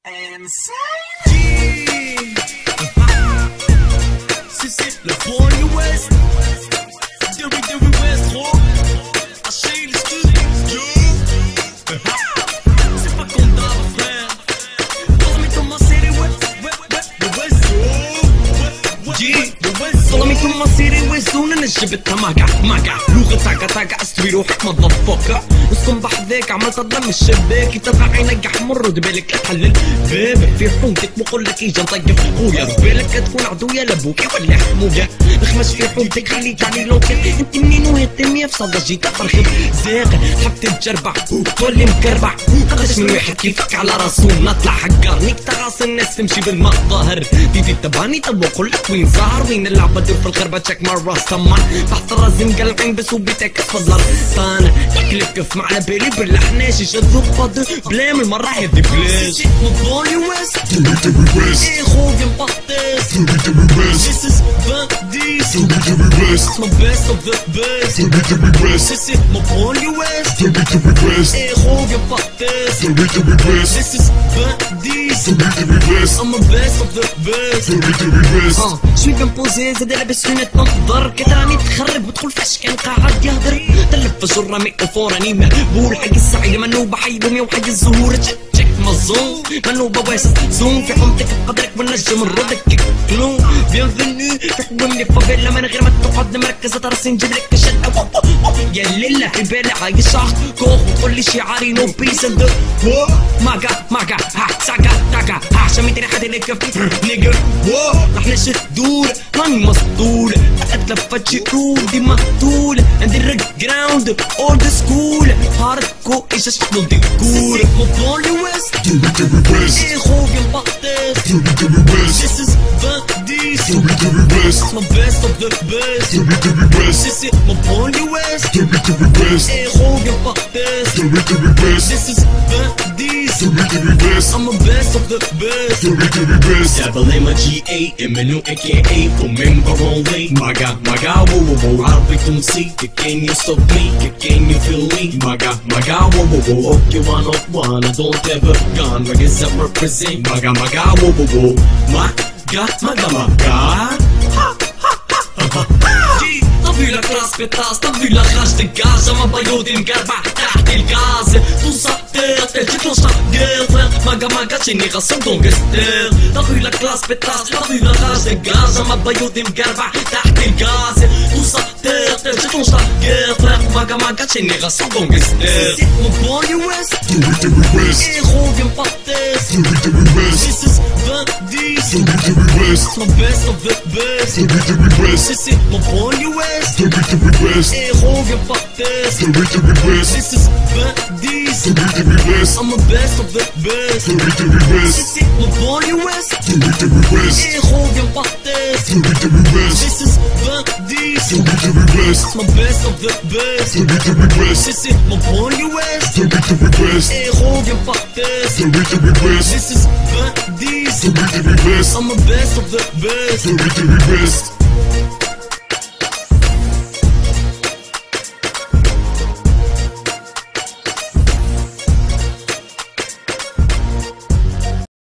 C'est le Pony West. Dirty West, gros. Haché les studios. C'est pas comme d'hab, frère. Follow me to my city, the West. The West. Follow me to my city, West. انا جبتها ماقع لغة تاقع استوي روحك مضفوكة. اسكن بحذاك عملت اضلم الشباك يتبع عينك احمر ودبالك لا تحلل باب في حومتك بقول لك اجا نطيب خويا ببالك تكون عدويا لابوكي ولا حمويا نخمش في حومتك خليك علي لوكل انت منين وهتمية في صدى جيت ترخب زاغل حبت تجربع تولي مكربع قداش من واحد كيفك على راسو نطلع حقار نيك تغاص الناس تمشي بالمظاهر تيجي تباني طب وقول لك وين زهر وين اللعبة دير في الغربة تشك مرة سمان تحت الراس مقلعين بس وبيتك تفضل طان تكلف مع بالي بالحناش يشدو فاضي بلا من المرة هذي بلاش Pony West ايه خويا مبطس This is Bandis It's my best of the best This is my Pony West ايه خويا مبطس This is Bandis I'm the best of the best شوي كنبوزي زاد لابس فينا تنظر كتراني تخرب وتدخل فاش كان قاعد يهدر تلف جرة ميكروفون راني مهبول حق السعيد منوبة حي بومي وحق الزهور تشك مظلوم منوبة واسس زوم في حومتك بقدرك والنجم نردك كلون بيانفيني في حومني فافيلا من غير ما تقعد مركزة راسي نجيب لك شد يا ليلة في بالي عايش شخص كوخ وتقول لي شعاري نو بيس اند ماكا ها ساكا تاكا ها شميتني حد اللي كفي نيجر رح نشدور راني مسطول اتلفت شعور دي مقتول عندي الريك جراوند اولد سكول هاردكو ايش شكلو ديكور Pony West ايه خويا مبطس This is Bandis It's my best of the best This is my Pony West ايه خويا مبطس This is Bandis I'm the best of the best Double M-G-A Emino aka remember only Maga whoa عربي تونسي can you stop me can you feel me Maga whoa okay one don't ever gone Reggae's up represent Maga whoa Maga طفي لك راس بطاس طفي لك خرج دقاجة ما بيوضي مقربع تحت الغاز توصل تجيك لوش تقير ماقا شيني غصب دونك ستير طفي لك راس بطاس طفي لك خرج دقاجة ما بيوضي مقربع تحت الغاز توصل تجيك لوش تقير ماقا شيني غصب دونك ستير Pony West ايه خويا مبطس This is Bandis It's my best of the best This is my Pony West ايه خويا مبطس This is Bandis I'm the best of the best This is my Pony West ايه خويا مبطس This is Bandis It's my best of the best This is my Pony West ايه خويا مبطس This is Bandis I'm the best of the best